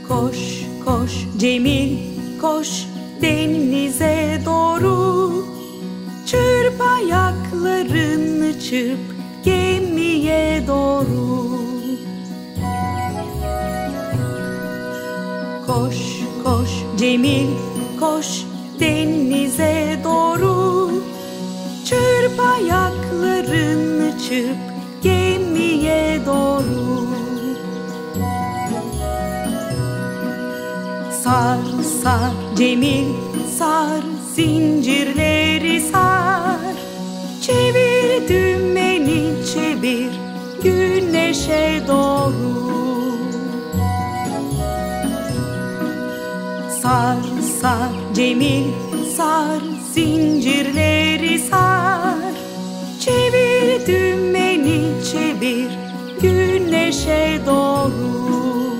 Koş koş Cemil koş denize doğru. Çırp ayaklarını çırp gemiye doğru. Koş koş Cemil koş denize doğru. Çırp ayaklarını çırp gemiye doğru. Sar sar Cemil sar, zincirleri sar. Çevir dümeni çevir, güneşe doğru. Sar sar Cemil sar, zincirleri sar. Çevir dümeni çevir, güneşe doğru.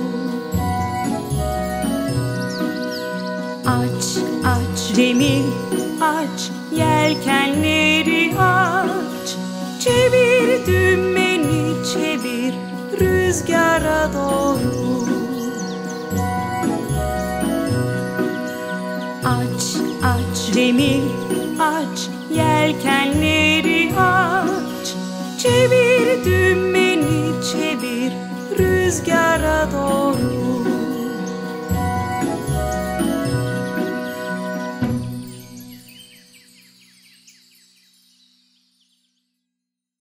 Aç aç Cemil aç, yelkenleri aç. Çevir dümeni çevir, rüzgara doğru. Aç aç Cemil aç, yelkenleri aç. Çevir dümeni çevir, rüzgara doğru.